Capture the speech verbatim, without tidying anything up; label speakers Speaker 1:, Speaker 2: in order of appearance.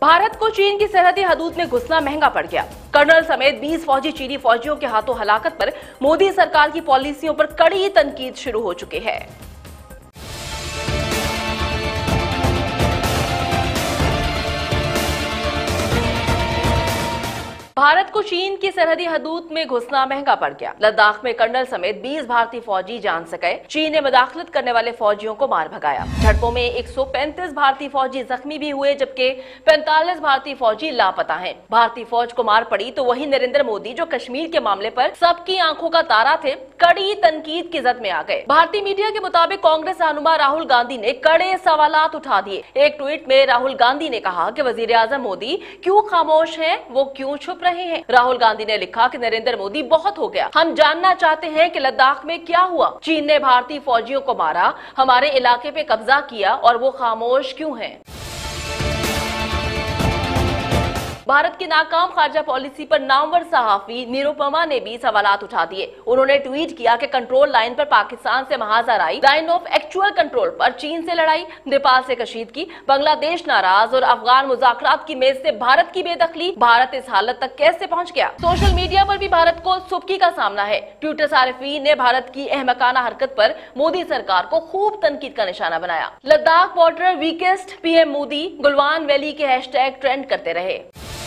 Speaker 1: भारत को चीन की सरहदी हदूद में घुसना महंगा पड़ गया। कर्नल समेत बीस फौजी चीनी फौजियों के हाथों हलाकत पर मोदी सरकार की पॉलिसियों पर कड़ी तनकीद शुरू हो चुकी है। भारत को चीन की सरहदी हदूद में घुसना महंगा पड़ गया। लद्दाख में कर्नल समेत बीस भारतीय फौजी जान से गए। चीन ने मुदाखलत करने वाले फौजियों को मार भगाया। झड़पों में एक सौ पैंतीस भारतीय फौजी जख्मी भी हुए, जबकि पैंतालीस भारतीय फौजी लापता हैं। भारतीय फौज को मार पड़ी तो वही नरेंद्र मोदी, जो कश्मीर के मामले पर सबकी आंखों का तारा थे, कड़ी तनकीद की जद में आ गए। भारतीय मीडिया के मुताबिक कांग्रेस रहनुमा राहुल गांधी ने कड़े सवालात उठा दिए। एक ट्वीट में राहुल गांधी ने कहा कि वजीर आजम मोदी क्यों खामोश हैं, वो क्यों छुप रहे हैं। राहुल गांधी ने लिखा कि नरेंद्र मोदी बहुत हो गया, हम जानना चाहते हैं कि लद्दाख में क्या हुआ। चीन ने भारतीय फौजियों को मारा, हमारे इलाके पे कब्जा किया और वो खामोश क्यों हैं। भारत की नाकाम खारजा पॉलिसी पर नामवर सहाफी निरुपमा ने भी सवालात उठा दिए। उन्होंने ट्वीट किया कि कंट्रोल लाइन पर पाकिस्तान से महाजराई, लाइन ऑफ एक्चुअल कंट्रोल पर चीन से लड़ाई, नेपाल से कशीदगी, बांग्लादेश नाराज और अफगान मुज़ाकरात की मेज से भारत की बेदखली। भारत इस हालत तक कैसे पहुंच गया? सोशल मीडिया पर भी भारत को सुबकी का सामना है। ट्विटर सारिफीन ने भारत की अहमकाना हरकत पर मोदी सरकार को खूब तनकीद का निशाना बनाया। Ladakh border weakest PM Modi, Galwan valley के हैशटैग ट्रेंड करते रहे।